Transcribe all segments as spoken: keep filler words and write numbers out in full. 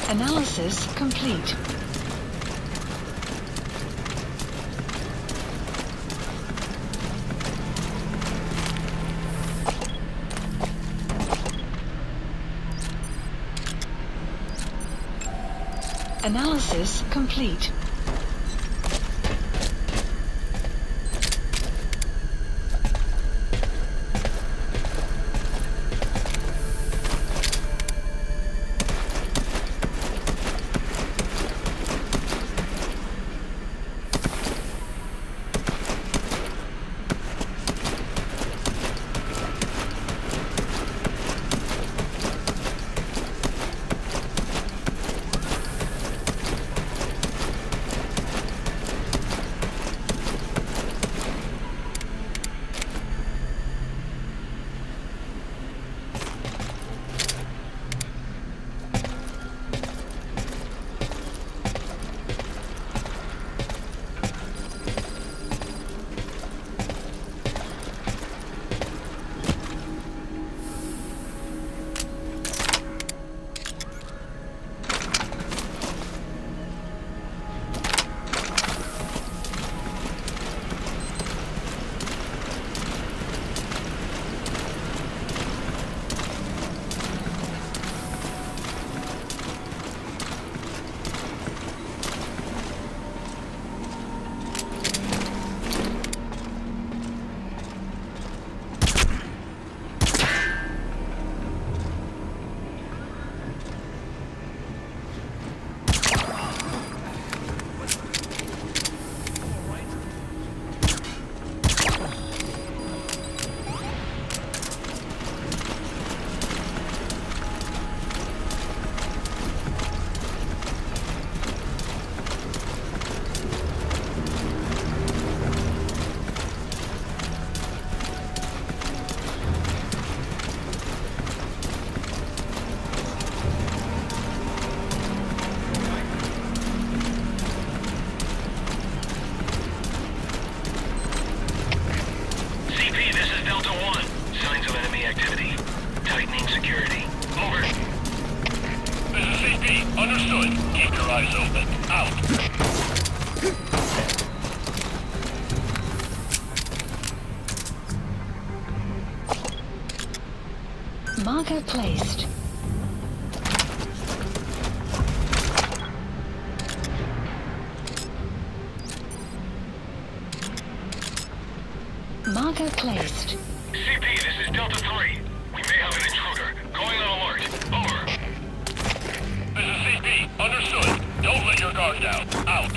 Analysis complete. Analysis complete. Marker placed. Marker placed. C P, this is Delta three. We may have an intruder. Going on alert. Over. This is C P. Understood. Don't let your guard down. Out.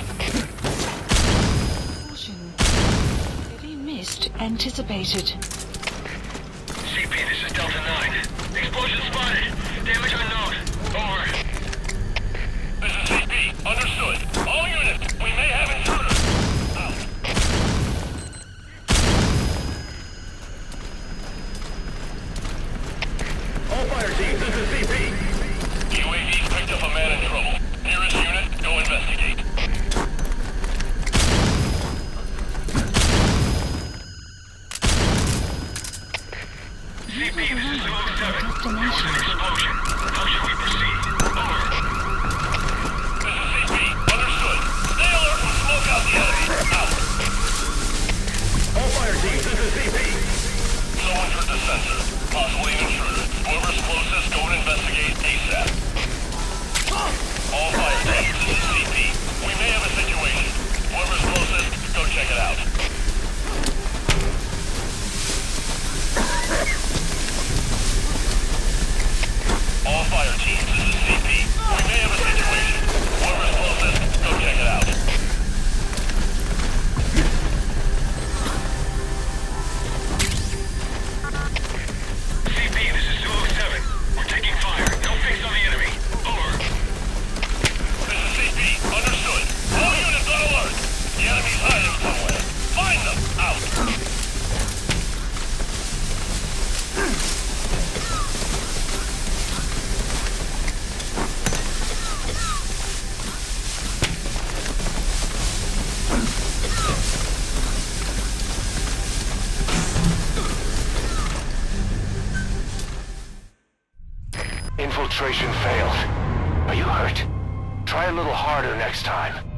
Caution. Heavy mist anticipated. C P, this is Delta nine. Explosion spotted. Damage unknown. Over. This is C P. Understood. All units, we may have intruders. Out. All fire teams, this is C P. U A V's picked up a man in trouble. Nearest unit, go investigate. C P, this is Zulu seven. There was an explosion. How should we proceed? Over. This is C P. Understood. Stay alert and smoke out the enemy. Out. All fire teams, this is C P. Someone for the sensor. Possibly an intruder. Whoever's closest, go and investigate ASAP. All fire teams, this is C P. We may have a situation. Whoever's closest, go check it out. All fire teams, this is C P. We may have a situation. Whoever's closest, go check it out. C P, this is Zulu seven. We're taking fire. No face on the enemy. Over. This is C P. Understood. All units on alert. The enemy's hiding somewhere. Find them. Out. Infiltration failed. Are you hurt? Try a little harder next time.